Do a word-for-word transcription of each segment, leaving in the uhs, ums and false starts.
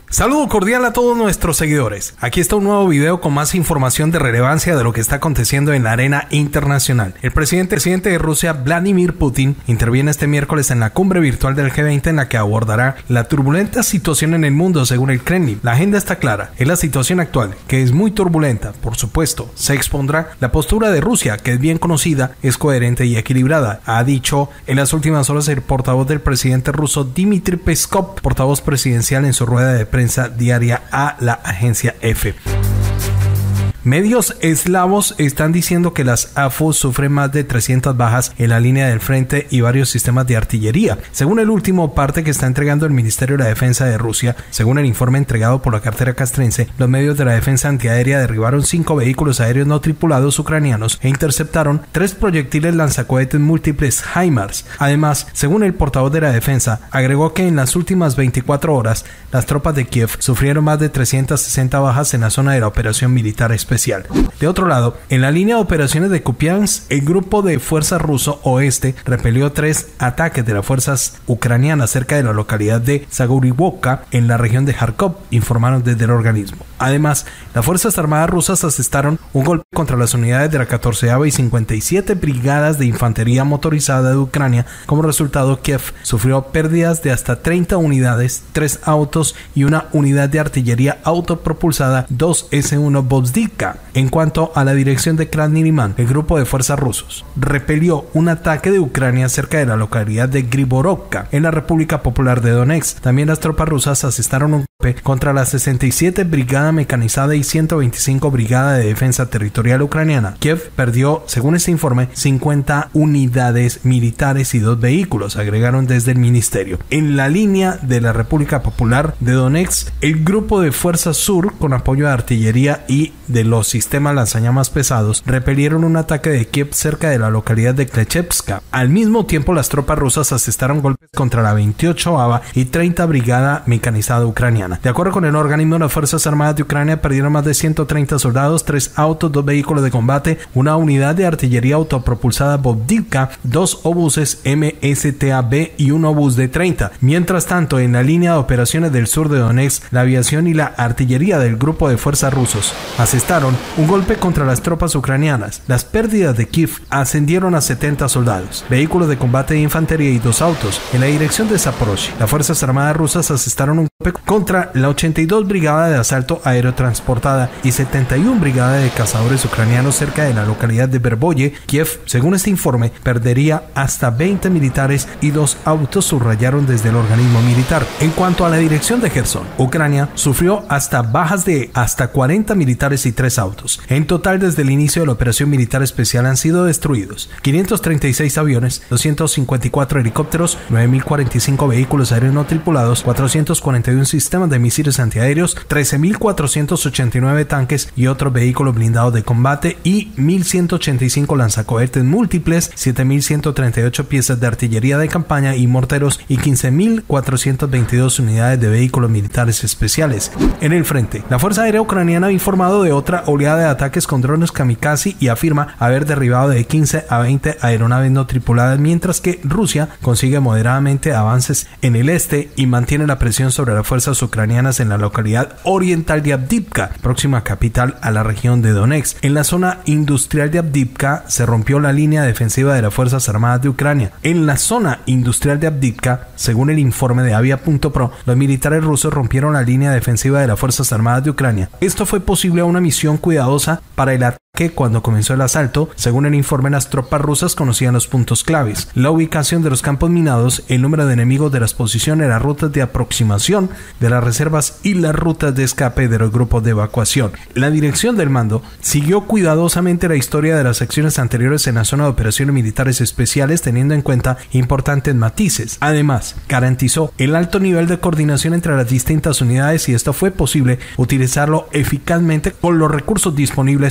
Saludo cordial a todos nuestros seguidores. Aquí está un nuevo video con más información de relevancia de lo que está aconteciendo en la arena internacional. El presidente, presidente de Rusia, Vladimir Putin, interviene este miércoles en la cumbre virtual del G veinte en la que abordará la turbulenta situación en el mundo según el Kremlin. La agenda está clara. Es la situación actual, que es muy turbulenta. Por supuesto, se expondrá la postura de Rusia, que es bien conocida, es coherente y equilibrada, ha dicho en las últimas horas el portavoz del presidente ruso Dmitry Peskov, portavoz presidencial, en su rueda de prensa diaria a la agencia E F E. Medios eslavos están diciendo que las A F U sufren más de trescientas bajas en la línea del frente y varios sistemas de artillería. Según el último parte que está entregando el Ministerio de la Defensa de Rusia, según el informe entregado por la cartera castrense, los medios de la defensa antiaérea derribaron cinco vehículos aéreos no tripulados ucranianos e interceptaron tres proyectiles lanzacohetes múltiples HIMARS. Además, según el portavoz de la defensa, agregó que en las últimas veinticuatro horas, las tropas de Kiev sufrieron más de trescientas sesenta bajas en la zona de la operación militar especial. Especial. De otro lado, en la línea de operaciones de Kupiansk, el grupo de fuerzas ruso oeste repelió tres ataques de las fuerzas ucranianas cerca de la localidad de Zaguriivka en la región de Kharkov, informaron desde el organismo. Además, las fuerzas armadas rusas asestaron un golpe contra las unidades de la catorceava y cincuenta y siete brigadas de infantería motorizada de Ucrania. Como resultado, Kiev sufrió pérdidas de hasta treinta unidades, tres autos y una unidad de artillería autopropulsada dos ese uno Vovzhivka. En cuanto a la dirección de Krasny Liman, el grupo de fuerzas rusos repelió un ataque de Ucrania cerca de la localidad de Griborovka, en la República Popular de Donetsk. También las tropas rusas asestaron un golpe contra la sesenta y siete Brigada Mecanizada y ciento veinticinco Brigada de Defensa Territorial Ucraniana. Kiev perdió, según este informe, cincuenta unidades militares y dos vehículos, agregaron desde el ministerio. En la línea de la República Popular de Donetsk, el grupo de Fuerzas Sur, con apoyo de artillería y de los sistemas lanzallamas pesados, repelieron un ataque de Kiev cerca de la localidad de Klechevska. Al mismo tiempo, las tropas rusas asestaron golpes contra la veintiochoava y treinta Brigada Mecanizada Ucraniana. De acuerdo con el organismo, las Fuerzas Armadas de Ucrania perdieron más de ciento treinta soldados, tres autos, dos vehículos de combate, una unidad de artillería autopropulsada Vovzhivka, dos obuses M S T A B y un obús de treinta. Mientras tanto, en la línea de operaciones del sur de Donetsk, la aviación y la artillería del grupo de fuerzas rusos asestaron un golpe contra las tropas ucranianas. Las pérdidas de Kiev ascendieron a setenta soldados, vehículos de combate de infantería y dos autos. En la dirección de Zaporozhye, las Fuerzas Armadas rusas asestaron un golpe contra la ochenta y dos Brigada de Asalto Aéreo Transportada y setenta y una Brigada de Cazadores ucranianos cerca de la localidad de Verboye. Kiev, según este informe, perdería hasta veinte militares y dos autos, subrayaron desde el organismo militar. En cuanto a la dirección de Gerson, Ucrania sufrió hasta bajas de hasta cuarenta militares y tres autos. En total, desde el inicio de la operación militar especial han sido destruidos quinientos treinta y seis aviones, doscientos cincuenta y cuatro helicópteros, nueve mil cuarenta y cinco vehículos aéreos no tripulados, cuatrocientos cuarenta y uno sistemas de misiles antiaéreos, trece mil cuatrocientos ochenta y nueve tanques y otros vehículos blindados de combate y mil ciento ochenta y cinco lanzacohetes múltiples, siete mil ciento treinta y ocho piezas de artillería de campaña y morteros y quince mil cuatrocientas veintidós unidades de vehículos militares especiales. En el frente, la Fuerza Aérea Ucraniana ha informado de otra oleada de ataques con drones kamikaze y afirma haber derribado de quince a veinte aeronaves no tripuladas, mientras que Rusia consigue moderadamente avances en el este y mantiene la presión sobre las fuerzas ucranianas en la localidad oriental de Avdiivka, próxima capital a la región de Donetsk. En la zona industrial de Avdiivka se rompió la línea defensiva de las Fuerzas Armadas de Ucrania. En la zona industrial de Avdiivka, según el informe de Avia punto pro, los militares rusos rompieron la línea defensiva de las Fuerzas Armadas de Ucrania. Esto fue posible a una misión cuidadosa para el ataque. Cuando comenzó el asalto, según el informe, las tropas rusas conocían los puntos claves, la ubicación de los campos minados, el número de enemigos de las posiciones, las rutas de aproximación de las reservas y las rutas de escape de los grupos de evacuación. La dirección del mando siguió cuidadosamente la historia de las secciones anteriores en la zona de operaciones militares especiales, teniendo en cuenta importantes matices. Además, garantizó el alto nivel de coordinación entre las distintas unidades y esto fue posible utilizarlo eficazmente con los recursos disponibles y lograr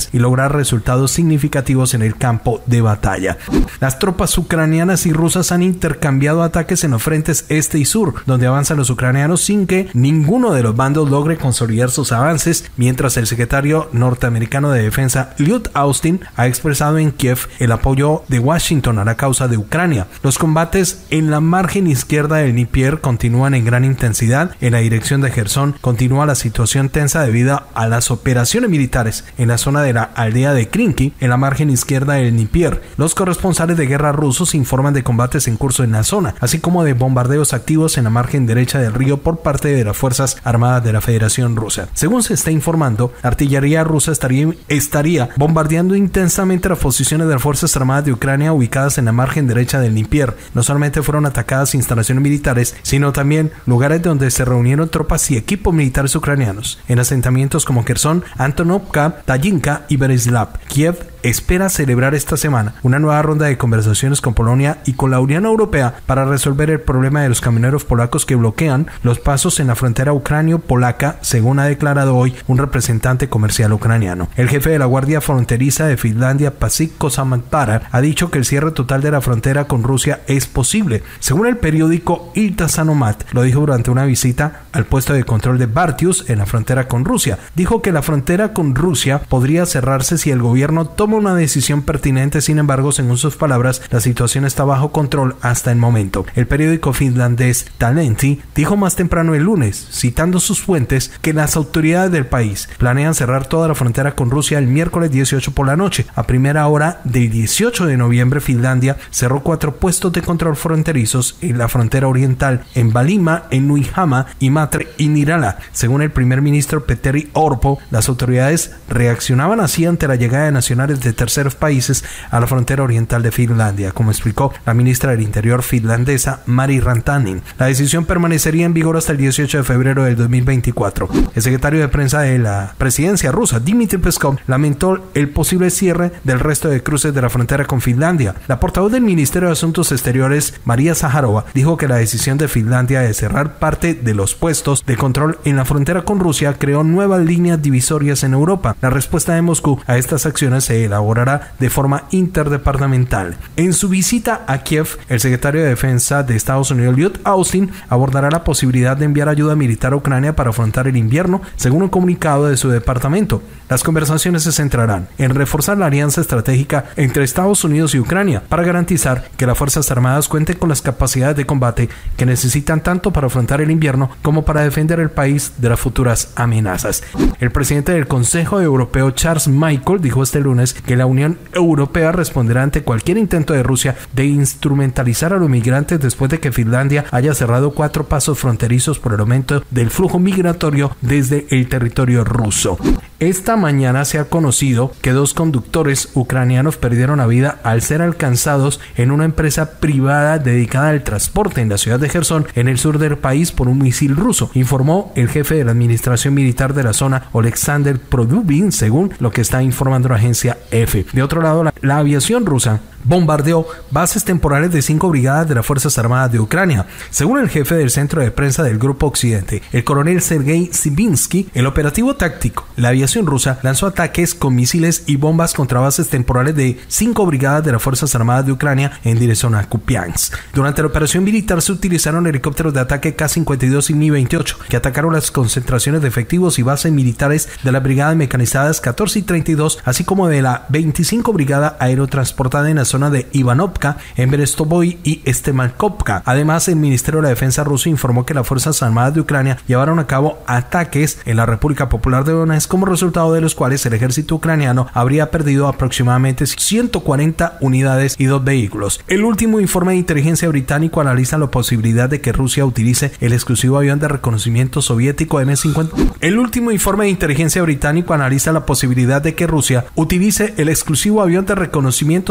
dar resultados significativos en el campo de batalla. Las tropas ucranianas y rusas han intercambiado ataques en los frentes este y sur, donde avanzan los ucranianos sin que ninguno de los bandos logre consolidar sus avances, mientras el secretario norteamericano de Defensa Lloyd Austin ha expresado en Kiev el apoyo de Washington a la causa de Ucrania. Los combates en la margen izquierda del Dnieper continúan en gran intensidad. En la dirección de Jersón continúa la situación tensa debido a las operaciones militares en la zona de la aldea de Krinky, en la margen izquierda del Dnieper. Los corresponsales de guerra rusos informan de combates en curso en la zona, así como de bombardeos activos en la margen derecha del río por parte de las Fuerzas Armadas de la Federación Rusa. Según se está informando, la artillería rusa estaría, estaría bombardeando intensamente las posiciones de las Fuerzas Armadas de Ucrania ubicadas en la margen derecha del Dnieper. No solamente fueron atacadas instalaciones militares, sino también lugares donde se reunieron tropas y equipos militares ucranianos, en asentamientos como Kherson, Antonovka, Tayinka y Bereslav. Kiev espera celebrar esta semana una nueva ronda de conversaciones con Polonia y con la Unión Europea para resolver el problema de los camioneros polacos que bloquean los pasos en la frontera ucranio-polaca, según ha declarado hoy un representante comercial ucraniano. El jefe de la Guardia Fronteriza de Finlandia, Pasi Kosamatpara, ha dicho que el cierre total de la frontera con Rusia es posible. Según el periódico Ilta Sanomat, lo dijo durante una visita al puesto de control de Bartius en la frontera con Rusia. Dijo que la frontera con Rusia podría cerrarse si el gobierno toma una decisión pertinente. Sin embargo, según sus palabras, la situación está bajo control hasta el momento. El periódico finlandés Talenti dijo más temprano el lunes, citando sus fuentes, que las autoridades del país planean cerrar toda la frontera con Rusia el miércoles dieciocho por la noche. A primera hora del dieciocho de noviembre, Finlandia cerró cuatro puestos de control fronterizos en la frontera oriental, en Valima, en Nuijama, Imatre y Nirala. Según el primer ministro Petteri Orpo, las autoridades reaccionaban así ante la llegada de nacionales de terceros países a la frontera oriental de Finlandia, como explicó la ministra del Interior finlandesa Mari Rantanen. La decisión permanecería en vigor hasta el dieciocho de febrero del dos mil veinticuatro. El secretario de prensa de la presidencia rusa, Dmitry Peskov, lamentó el posible cierre del resto de cruces de la frontera con Finlandia. La portavoz del Ministerio de Asuntos Exteriores, María Zaharova, dijo que la decisión de Finlandia de cerrar parte de los puestos de control en la frontera con Rusia creó nuevas líneas divisorias en Europa. La respuesta de Moscú a estas acciones se elaborará de forma interdepartamental. En su visita a Kiev, el secretario de Defensa de Estados Unidos, Lloyd Austin, abordará la posibilidad de enviar ayuda militar a Ucrania para afrontar el invierno, según un comunicado de su departamento. Las conversaciones se centrarán en reforzar la alianza estratégica entre Estados Unidos y Ucrania para garantizar que las Fuerzas Armadas cuenten con las capacidades de combate que necesitan tanto para afrontar el invierno como para defender el país de las futuras amenazas. El presidente del Consejo Europeo, Charles Michel, dijo este lunes que la Unión Europea responderá ante cualquier intento de Rusia de instrumentalizar a los migrantes después de que Finlandia haya cerrado cuatro pasos fronterizos por el aumento del flujo migratorio desde el territorio ruso. Esta mañana se ha conocido que dos conductores ucranianos perdieron la vida al ser alcanzados en una empresa privada dedicada al transporte en la ciudad de Jersón, en el sur del país, por un misil ruso, informó el jefe de la administración militar de la zona, Oleksandr Produbin, según lo que está informando la agencia E F E. De otro lado, la, la aviación rusa bombardeó bases temporales de cinco brigadas de las Fuerzas Armadas de Ucrania. Según el jefe del centro de prensa del Grupo Occidente, el coronel Sergei Sibinsky, el operativo táctico, la aviación rusa lanzó ataques con misiles y bombas contra bases temporales de cinco brigadas de las Fuerzas Armadas de Ucrania en dirección a Kupiansk. Durante la operación militar se utilizaron helicópteros de ataque K cincuenta y dos y Mi veintiocho, que atacaron las concentraciones de efectivos y bases militares de las brigadas mecanizadas catorce y treinta y dos, así como de la veinticinco Brigada Aerotransportada en la zona de Ivanovka, en Berestovoy y Stemalkovka. Además, el Ministerio de la Defensa ruso informó que las Fuerzas Armadas de Ucrania llevaron a cabo ataques en la República Popular de Donetsk, como resultado de los cuales el ejército ucraniano habría perdido aproximadamente ciento cuarenta unidades y dos vehículos. El último informe de inteligencia británico analiza la posibilidad de que Rusia utilice el exclusivo avión de reconocimiento soviético M cincuenta. El último informe de inteligencia británico analiza la posibilidad de que Rusia utilice el exclusivo avión de reconocimiento soviético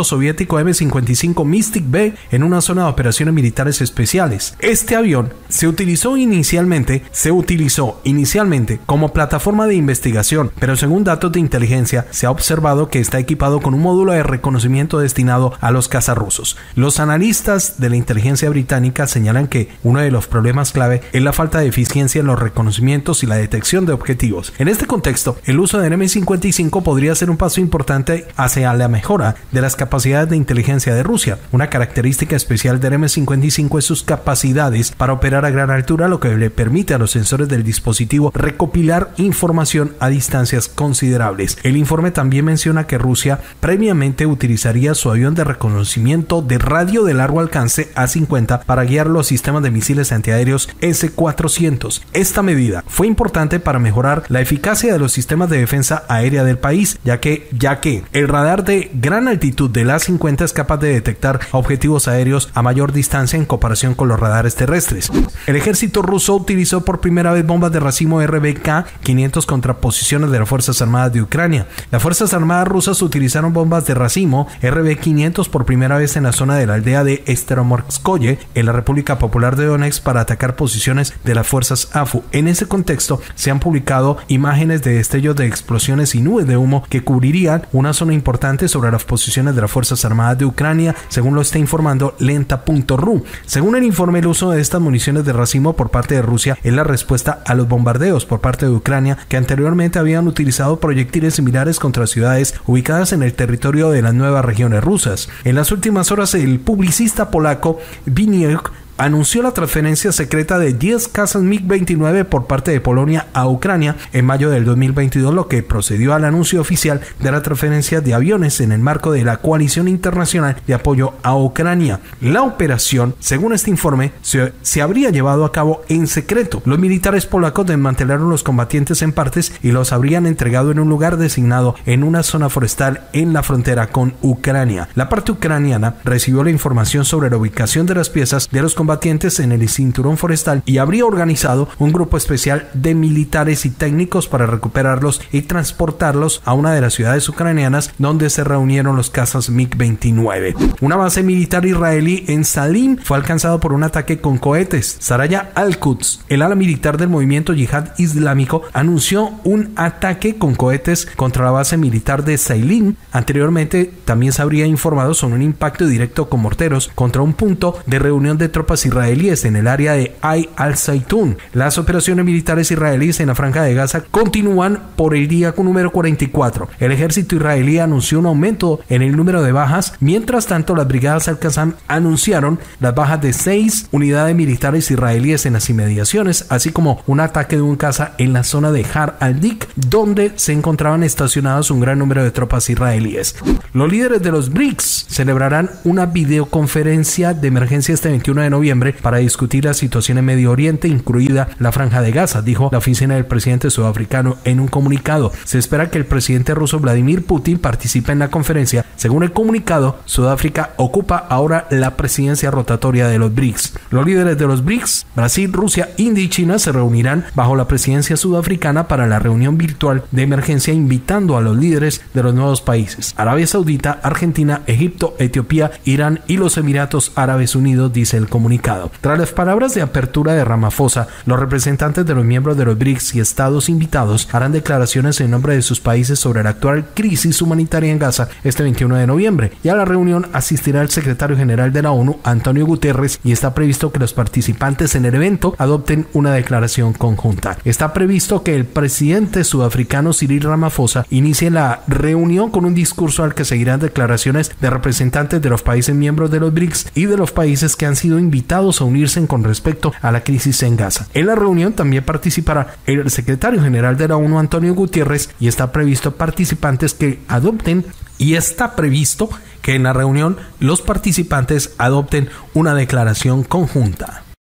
soviético eme cincuenta y cinco Mystic B en una zona de operaciones militares especiales. Este avión se utilizó inicialmente, se utilizó inicialmente como plataforma de investigación, pero según datos de inteligencia se ha observado que está equipado con un módulo de reconocimiento destinado a los cazas rusos. Los analistas de la inteligencia británica señalan que uno de los problemas clave es la falta de eficiencia en los reconocimientos y la detección de objetivos. En este contexto, el uso del eme cincuenta y cinco podría ser un paso importante hacia la mejora de las capacidades de inteligencia de Rusia. Una característica especial del eme cincuenta y cinco es sus capacidades para operar a gran altura, lo que le permite a los sensores del dispositivo recopilar información a distancias considerables. El informe también menciona que Rusia previamente utilizaría su avión de reconocimiento de radio de largo alcance A cincuenta para guiar los sistemas de misiles antiaéreos ese cuatrocientos. Esta medida fue importante para mejorar la eficacia de los sistemas de defensa aérea del país, ya que, ya que el radar de gran altitud del A cincuenta es capaz de detectar objetivos aéreos a mayor distancia en comparación con los radares terrestres. El ejército ruso utilizó por primera vez bombas de racimo R B K quinientos contra posiciones de las Fuerzas Armadas de Ucrania. Las Fuerzas Armadas rusas utilizaron bombas de racimo R B quinientos por primera vez en la zona de la aldea de Staromorskoye, en la República Popular de Donetsk, para atacar posiciones de las fuerzas A F U. En ese contexto, se han publicado imágenes de destellos de explosiones y nubes de humo que cubrirían una zona importante sobre las posiciones de las Fuerzas Armadas de Ucrania, según lo está informando lenta punto ru. Según el informe, el uso de estas municiones de racimo por parte de Rusia es la respuesta a los bombardeos por parte de Ucrania, que anteriormente habían utilizado proyectiles similares contra ciudades ubicadas en el territorio de las nuevas regiones rusas. En las últimas horas, el publicista polaco Biniuk anunció la transferencia secreta de diez cazas mig veintinueve por parte de Polonia a Ucrania en mayo del dos mil veintidós, lo que procedió al anuncio oficial de la transferencia de aviones en el marco de la coalición internacional de apoyo a Ucrania. La operación, según este informe, se, se habría llevado a cabo en secreto. Los militares polacos desmantelaron los combatientes en partes y los habrían entregado en un lugar designado en una zona forestal en la frontera con Ucrania. La parte ucraniana recibió la información sobre la ubicación de las piezas de los combatientes en el cinturón forestal y habría organizado un grupo especial de militares y técnicos para recuperarlos y transportarlos a una de las ciudades ucranianas donde se reunieron los cazas mig veintinueve. Una base militar israelí en Salim fue alcanzado por un ataque con cohetes. Saraya Al-Quds, el ala militar del movimiento Yihad Islámico, anunció un ataque con cohetes contra la base militar de Salim. Anteriormente también se habría informado sobre un impacto directo con morteros contra un punto de reunión de tropas israelíes en el área de Ay al-Zaitun. Las operaciones militares israelíes en la franja de Gaza continúan por el día con número cuarenta y cuatro. El ejército israelí anunció un aumento en el número de bajas. Mientras tanto, las brigadas Al-Qassam anunciaron las bajas de seis unidades militares israelíes en las inmediaciones, así como un ataque de un caza en la zona de Har al-Dik, donde se encontraban estacionados un gran número de tropas israelíes. Los líderes de los B R I C S celebrarán una videoconferencia de emergencia este veintiuno de noviembre para discutir la situación en Medio Oriente, incluida la franja de Gaza, dijo la oficina del presidente sudafricano en un comunicado. Se espera que el presidente ruso Vladimir Putin participe en la conferencia. Según el comunicado, Sudáfrica ocupa ahora la presidencia rotatoria de los B R I C S. Los líderes de los B R I C S, Brasil, Rusia, India y China, se reunirán bajo la presidencia sudafricana para la reunión virtual de emergencia, invitando a los líderes de los nuevos países: Arabia Saudita, Argentina, Egipto, Etiopía, Irán y los Emiratos Árabes Unidos, dice el comunicado. Tras las palabras de apertura de Ramaphosa, los representantes de los miembros de los B R I C S y estados invitados harán declaraciones en nombre de sus países sobre la actual crisis humanitaria en Gaza este veintiuno de noviembre, y a la reunión asistirá el secretario general de la ONU, Antonio Guterres, y está previsto que los participantes en el evento adopten una declaración conjunta. Está previsto que el presidente sudafricano Cyril Ramaphosa inicie la reunión con un discurso al que seguirán declaraciones de representantes de los países miembros de los B R I C S y de los países que han sido invitados a unirse con respecto a la crisis en Gaza. En la reunión también participará el secretario general de la ONU, Antonio Guterres, y está previsto participantes que adopten y está previsto que en la reunión los participantes adopten una declaración conjunta.